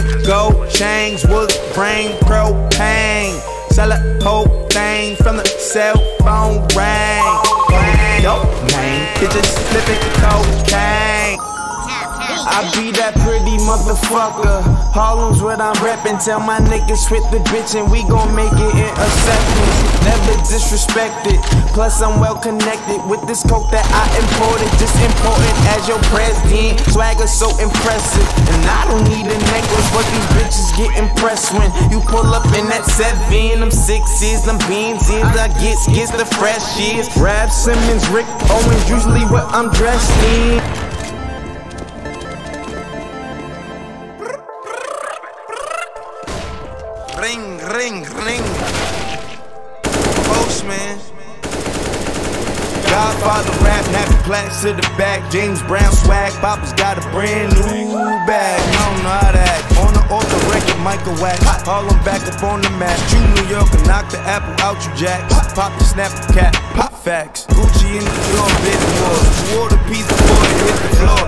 Gold chains, wood grain, propane. Sell a whole thing from the cell phone ring. Dope name, bitches flipping cocaine. I be that pretty motherfucker. Harlem's what I'm reppin'. Tell my niggas hit the bitch and we gon' make it in a second. Never disrespected. Plus I'm well connected with this coke that I imported. Just important as your president. Swagger so impressive. And I don't need a necklace, but these bitches get impressed when you pull up in that 7. Them 6s, them beans is I gets the fresh years. Rap Simmons, Rick Owens, usually what I'm dressed in. Ring, ring, ring. Postman. Godfather rap, nappy plaques to the back. James Brown swag, Papa's got a brand new bag. I don't know how to act. On the off the record, Michael Wax. Harlem back up on the map. True New York and knock the apple out you jack. Pop the snap the cap, pop facts. Gucci in the drawer, bit more. Wore the piece before it hit the floor.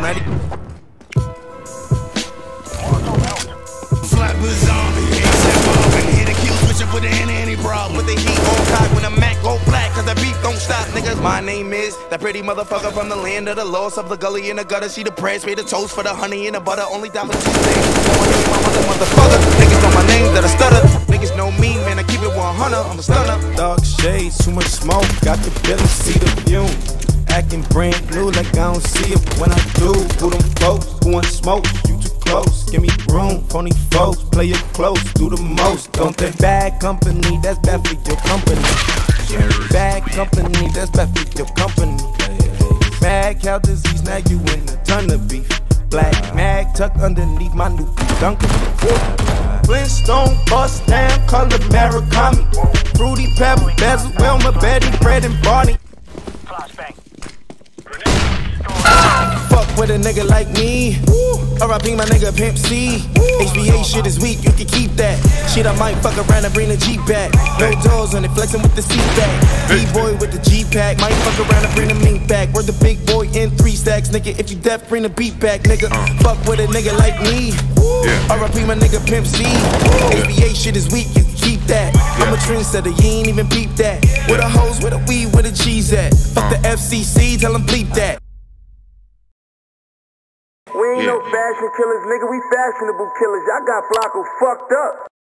Flapper zombie. Hit a kill switch up with any problem. With the heat on cock when the Mac go black, cause the beef don't stop, niggas. My name is that pretty motherfucker from the land of the lost, of the gully in the gutter. See the prayers, pay the toast for the honey and the butter. Only down for 2 things. My motherfucker. Niggas know my name that I stutter. Niggas know me, man. I keep it 100. I'm a stunner. Dark shades, too much smoke. Got the feeling, see the fume. Acting brand new like I don't see it when I do. Who them folks? Who want smoke? You too close. Give me room. Phony folks, play it close. Do the most. Don't think bad company, that's bad for your company. Bad company, that's bad for your company. Mad cow disease, now you in a ton of beef. Black mag tucked underneath my new Duncan. Flintstone bust down, color Murakami. Fruity pebble, bezel, Wilma, Betty, Fred and Barney. Fuck with a nigga like me. R.I.P. my nigga Pimp C. HBA shit is weak, you can keep that. Shit, I might fuck around and bring the Jeep back. No doors on it, flexing with the seat back. B-boy with the G-pack, might fuck around and bring the mink back. We're the big boy in 3 stacks, nigga. If you deaf, bring the beat back, nigga. Fuck with a nigga like me. R.I.P. my nigga Pimp C. HBA shit is weak, you can keep that. I'm a trendsetter, you ain't even peep that. Where the hoes, where the weed, where the cheese at? Fuck the FCC, tell them bleep that. We ain't no fashion killers, nigga, we fashionable killers. Y'all got Flacco fucked up.